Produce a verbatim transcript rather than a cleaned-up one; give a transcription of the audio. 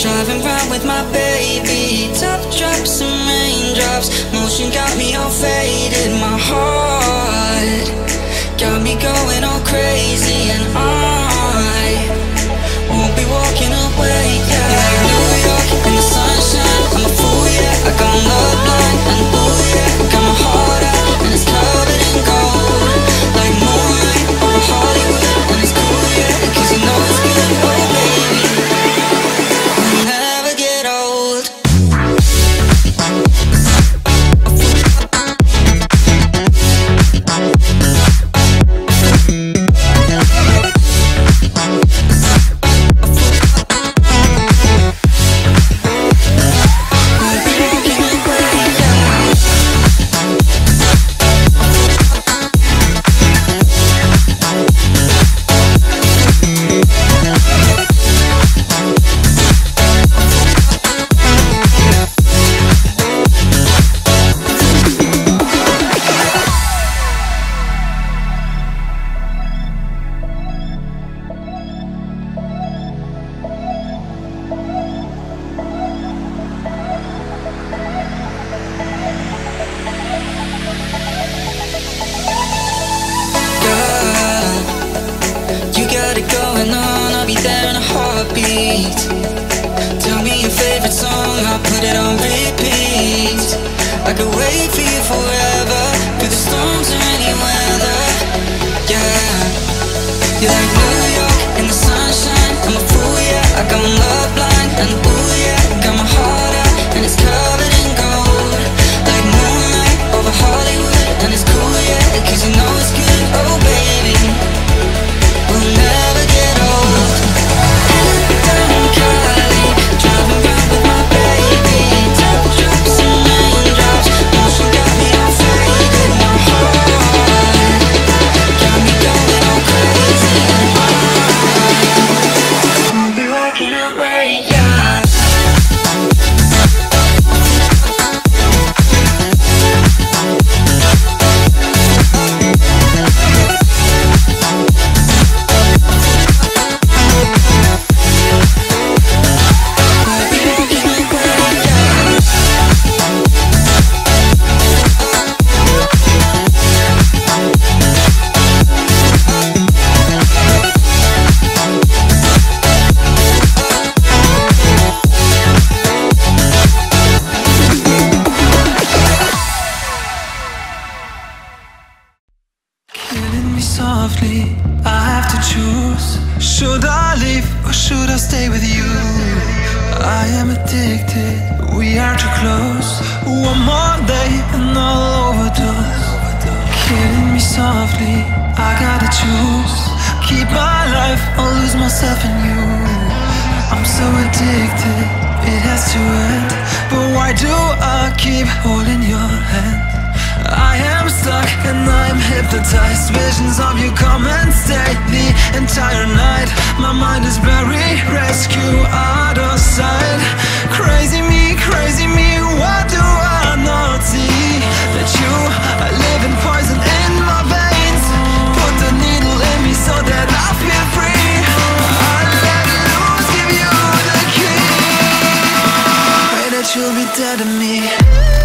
Driving round with my baby, top drops and raindrops. Motion got me all faded, my heart got me going all crazy. And I won't be walking away, yeah. Like New York in the sunshine, I'm a fool, yeah. I got love blind and blue, yeah. Got my heart out and it's covered in gold. Like moonlight over Hollywood, and it's cool, yeah, cause you know it's good, oh baby. We'll never get old. I could wait for you forever, through the storms or any weather. Yeah, you're like New York in the sunshine, I'm a fool, yeah. I got love blind and ooh, yeah. Got my heart out and it's covered in gold. Like moonlight over Hollywood, and it's cool, yeah, cause you know it's good, oh baby. We'll never get old. Down in Cali, driving round with my baby. Top drops and raindrops, motion got me all faded. My heart got me going all crazy. And I won't be walking away, yeah. Softly, I have to choose. Should I leave or should I stay with you? I am addicted, we are too close. One more day and I'll overdose. Killing me softly, I gotta choose. Keep my life or lose myself in you. I'm so addicted, it has to end. But why do I keep holding your hand? I am stuck and I'm hypnotized. Visions of you come and stay the entire night. My mind is buried, rescue out of sight. Crazy me, crazy me, what do I not see? That you are living poison in my veins. Put the needle in me so that I feel free. I let loose, give you the key. Pray that you'll be dead to me.